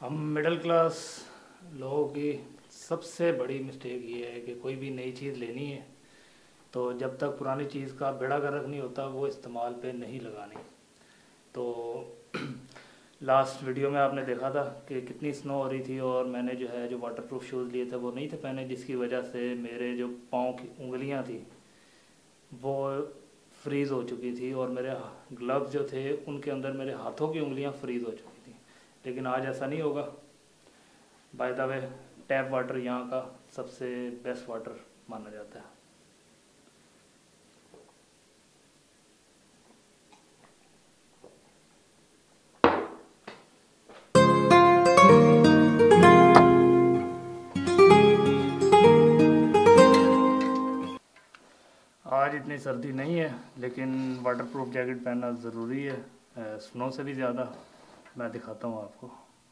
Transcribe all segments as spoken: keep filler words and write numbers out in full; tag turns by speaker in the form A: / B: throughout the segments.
A: हम middle class लोगों की सबसे बड़ी मिस्टेक ये है कि कोई भी नई चीज़ लेनी है तो जब तक पुरानी चीज़ का बेड़ा गर्क नहीं होता वो इस्तेमाल पे नहीं लगानी। तो लास्ट वीडियो में आपने देखा था कि कितनी स्नो हो रही थी और मैंने जो है जो वाटरप्रूफ शूज़ लिए थे वो नहीं थे पहने, जिसकी वजह से मेरे जो पाँव की उंगलियां थी वो फ्रीज़ हो चुकी थी और मेरे ग्लव्स जो थे उनके अंदर मेरे हाथों की उंगलियां फ्रीज़ हो चुकी थी। लेकिन आज ऐसा नहीं होगा। By the way, tap water यहाँ का सबसे बेस्ट वाटर माना जाता है। आज इतनी सर्दी नहीं है लेकिन वाटरप्रूफ जैकेट पहनना ज़रूरी है, स्नो से भी ज़्यादा। मैं दिखाता हूँ आपको।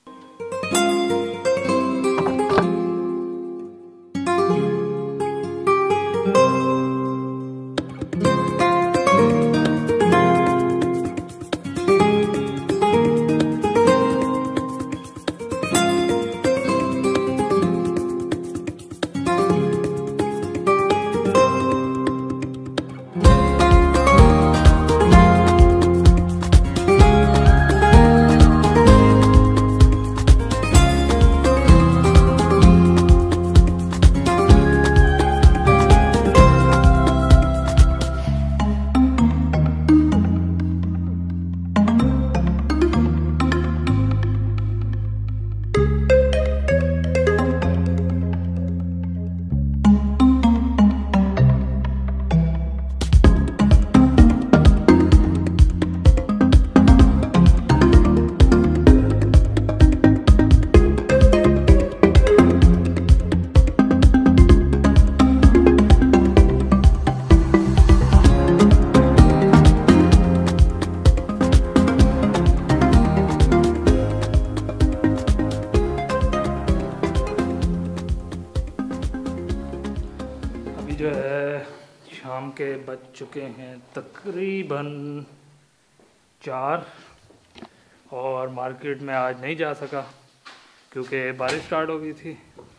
A: जो है शाम के बज चुके हैं तकरीबन चार और मार्केट में आज नहीं जा सका क्योंकि बारिश स्टार्ट हो गई थी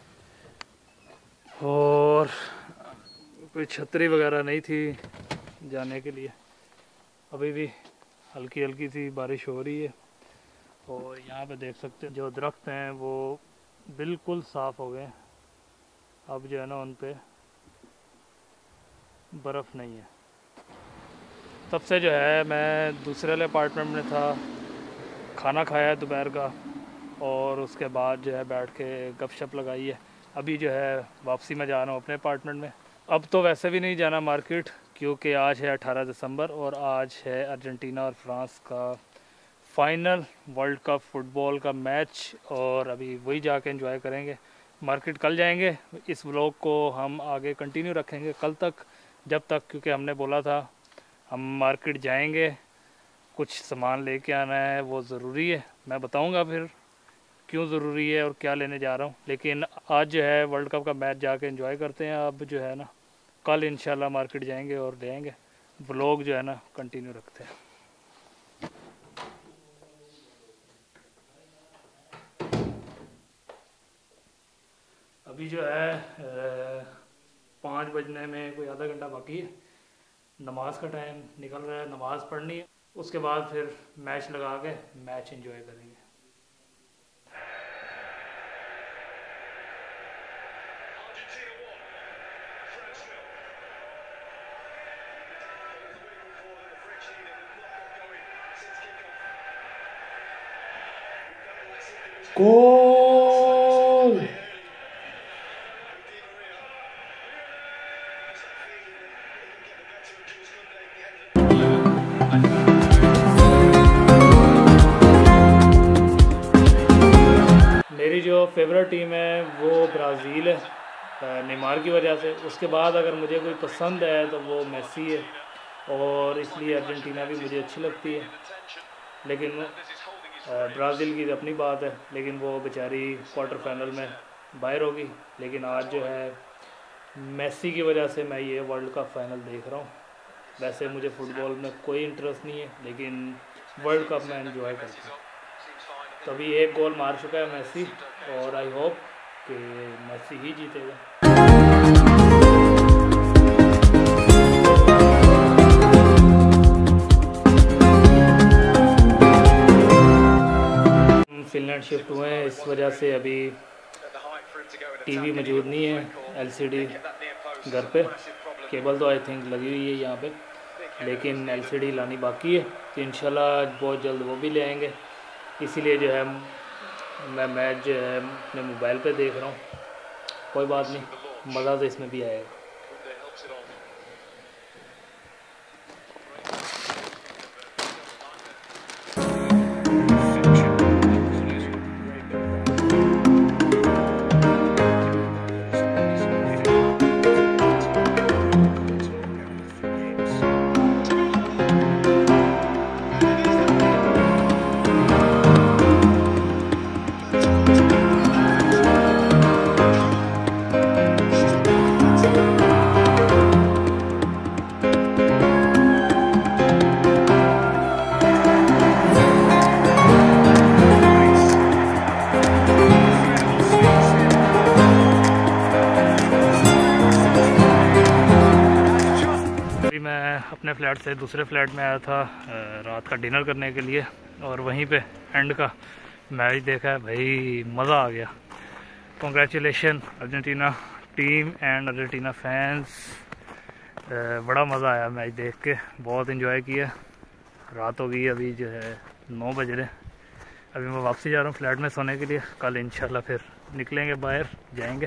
A: और कोई छतरी वगैरह नहीं थी जाने के लिए। अभी भी हल्की हल्की सी बारिश हो रही है और यहाँ पे देख सकते हैं जो दरख्त हैं वो बिल्कुल साफ़ हो गए। अब जो है ना उन पे बर्फ़ नहीं है। तब से जो है मैं दूसरे वाले अपार्टमेंट में था, खाना खाया दोपहर का और उसके बाद जो है बैठ के गपशप लगाई है। अभी जो है वापसी में जा रहा हूँ अपने अपार्टमेंट में। अब तो वैसे भी नहीं जाना मार्केट क्योंकि आज है अठारह दिसंबर और आज है अर्जेंटीना और फ्रांस का फ़ाइनल वर्ल्ड कप फुटबॉल का मैच और अभी वही जाके एंजॉय करेंगे। मार्केट कल जाएंगे। इस व्लॉग को हम आगे कंटिन्यू रखेंगे कल तक, जब तक, क्योंकि हमने बोला था हम मार्केट जाएंगे, कुछ सामान लेके आना है, वो ज़रूरी है। मैं बताऊंगा फिर क्यों ज़रूरी है और क्या लेने जा रहा हूं। लेकिन आज जो है वर्ल्ड कप का मैच जाके एंजॉय करते हैं। अब जो है ना कल इंशाल्लाह मार्केट जाएंगे और ले आएंगे। व्लॉग जो है ना कंटिन्यू रखते हैं। अभी जो है पाँच बजने में कोई आधा घंटा बाकी है। नमाज का टाइम निकल रहा है, नमाज़ पढ़नी है, उसके बाद फिर मैच लगा के मैच एंजॉय करेंगे। गोल! मेरी जो फेवरेट टीम है वो ब्राज़ील है, नेमार की वजह से। उसके बाद अगर मुझे कोई पसंद है तो वो मेसी है और इसलिए अर्जेंटीना भी मुझे अच्छी लगती है। लेकिन ब्राज़ील की अपनी बात है, लेकिन वो बेचारी क्वार्टर फाइनल में बाहर होगी। लेकिन आज जो है मेसी की वजह से मैं ये वर्ल्ड कप फाइनल देख रहा हूँ। वैसे मुझे फ़ुटबॉल में कोई इंटरेस्ट नहीं है, लेकिन वर्ल्ड कप में एंजॉय करता हूँ। तो अभी एक गोल मार चुका है मेसी और आई होप कि मेसी ही जीतेगा। फिनलैंड शिफ्ट हुए हैं, इस वजह से अभी टीवी मौजूद नहीं है, एलसीडी घर पे। केबल तो आई थिंक लगी हुई है यहाँ पे, लेकिन एलसीडी लानी बाकी है, तो इंशाल्लाह बहुत जल्द वो भी ले आएंगे। इसीलिए जो है मैं मैच जो है अपने मोबाइल पे देख रहा हूँ। कोई बात नहीं, मज़ा तो इसमें भी आएगा। अपने फ्लैट से दूसरे फ्लैट में आया था रात का डिनर करने के लिए, और वहीं पे एंड का मैच देखा है। भाई मज़ा आ गया। Congratulation Argentina team and Argentina fans. बड़ा मज़ा आया मैच देख के, बहुत इन्जॉय किया। रात हो गई, अभी जो है नौ बज रहे। अभी मैं वापसी जा रहा हूँ फ्लैट में सोने के लिए। कल इंशाल्लाह फिर निकलेंगे, बाहर जाएंगे।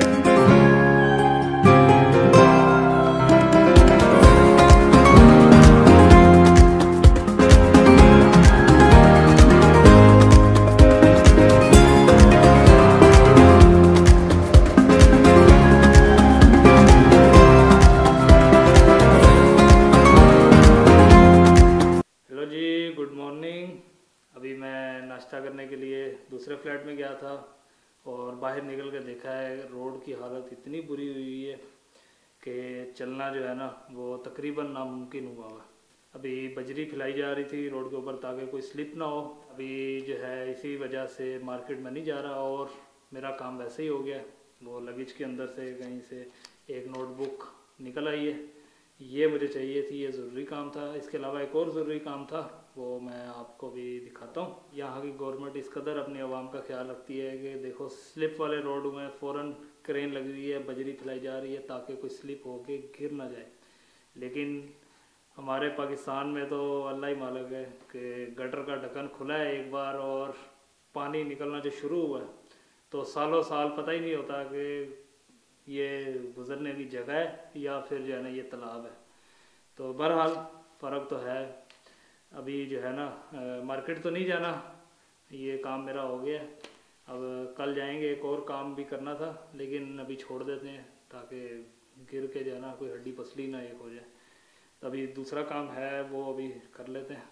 A: अभी मैं नाश्ता करने के लिए दूसरे फ्लैट में गया था और बाहर निकल कर देखा है रोड की हालत इतनी बुरी हुई है कि चलना जो है ना वो तकरीबन नामुमकिन हुआ हुआ। अभी बजरी फैलाई जा रही थी रोड के ऊपर ताकि कोई स्लिप ना हो। अभी जो है इसी वजह से मार्केट में नहीं जा रहा, और मेरा काम वैसे ही हो गया। वो लगेज के अंदर से कहीं से एक नोटबुक निकल आई है, ये मुझे चाहिए थी, ये ज़रूरी काम था। इसके अलावा एक और ज़रूरी काम था, वो मैं आपको भी दिखाता हूँ। यहाँ की गवर्नमेंट इस कदर अपनी आवाम का ख्याल रखती है कि देखो स्लिप वाले रोड में फ़ौरन क्रेन लगी हुई है, बजरी फैलाई जा रही है ताकि कोई स्लिप होके गिर ना जाए। लेकिन हमारे पाकिस्तान में तो अल्लाह ही मालिक है कि गटर का ढक्कन खुला है एक बार और पानी निकलना जो शुरू हुआ है तो सालों साल पता ही नहीं होता कि ये गुज़रने की जगह है या फिर जो है ना ये तालाब है। तो बहरहाल फ़र्क तो है। अभी जो है ना मार्केट तो नहीं जाना, ये काम मेरा हो गया। अब कल जाएंगे, एक और काम भी करना था लेकिन अभी छोड़ देते हैं ताकि गिर के जो है ना कोई हड्डी पसली ना एक हो जाए। तो अभी दूसरा काम है वो अभी कर लेते हैं।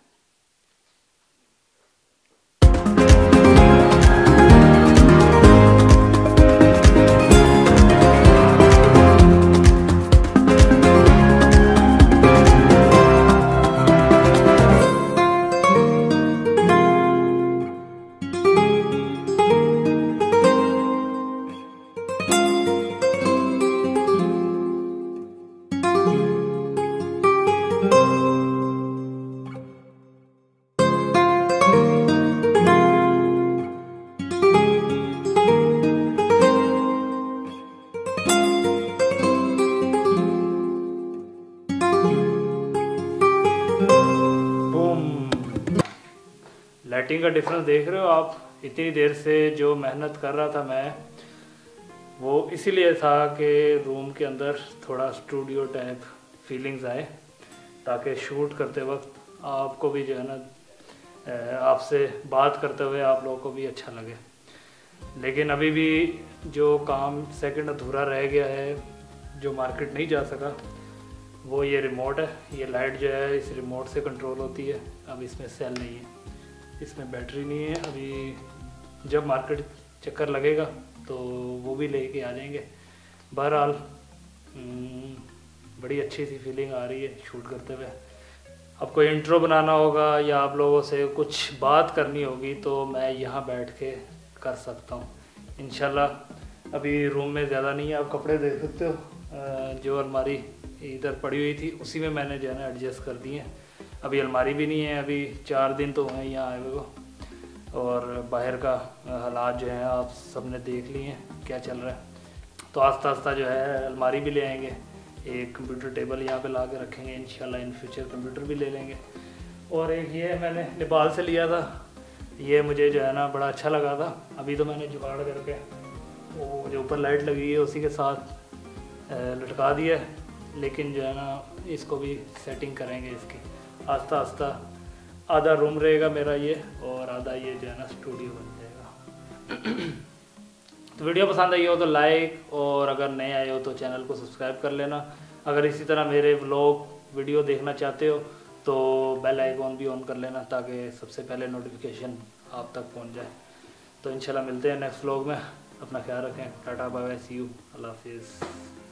A: लाइटिंग का डिफरेंस देख रहे हो आप। इतनी देर से जो मेहनत कर रहा था मैं, वो इसीलिए था कि रूम के अंदर थोड़ा स्टूडियो टाइप फीलिंग्स आए ताकि शूट करते वक्त आपको भी जो है ना आपसे बात करते हुए आप लोगों को भी अच्छा लगे। लेकिन अभी भी जो काम सेकंड अधूरा रह गया है, जो मार्केट नहीं जा सका, वो ये रिमोट है। ये लाइट जो है इस रिमोट से कंट्रोल होती है। अब इसमें सेल नहीं है, इसमें बैटरी नहीं है। अभी जब मार्केट चक्कर लगेगा तो वो भी लेके आ जाएंगे। बहरहाल बड़ी अच्छी सी फीलिंग आ रही है शूट करते हुए। अब कोई इंट्रो बनाना होगा या आप लोगों से कुछ बात करनी होगी तो मैं यहाँ बैठ के कर सकता हूँ इंशाल्लाह। अभी रूम में ज़्यादा नहीं है, आप कपड़े देख सकते हो, जो अलमारी इधर पड़ी हुई थी उसी में मैंने जो है ना एडजस्ट कर दी है। अभी अलमारी भी नहीं है, अभी चार दिन तो हैं यहाँ आए हुए को, और बाहर का हालात जो है आप सबने देख लिए हैं क्या चल रहा है। तो आस्ता आस्ता जो है अलमारी भी ले आएंगे, एक कंप्यूटर टेबल यहाँ पे ला के रखेंगे इंशाल्लाह, इन फ्यूचर कंप्यूटर भी ले लेंगे। और एक ये मैंने नेपाल से लिया था, ये मुझे जो है ना बड़ा अच्छा लगा था। अभी तो मैंने जुगाड़ करके वो जो ऊपर लाइट लगी है उसी के साथ लटका दिया है, लेकिन जो है ना इसको भी सेटिंग करेंगे इसकी आस्ता आस्ता। आधा रूम रहेगा मेरा ये और आधा ये जो है ना स्टूडियो बन जाएगा। तो वीडियो पसंद आई हो तो लाइक, और अगर नए आए हो तो चैनल को सब्सक्राइब कर लेना। अगर इसी तरह मेरे व्लॉग वीडियो देखना चाहते हो तो बेल आइकॉन भी ऑन कर लेना ताकि सबसे पहले नोटिफिकेशन आप तक पहुंच जाए। तो इंशाल्लाह मिलते हैं नेक्स्ट व्लॉग में। अपना ख्याल रखें। Tata bye bye, see you, अल्लाह हाफिज़।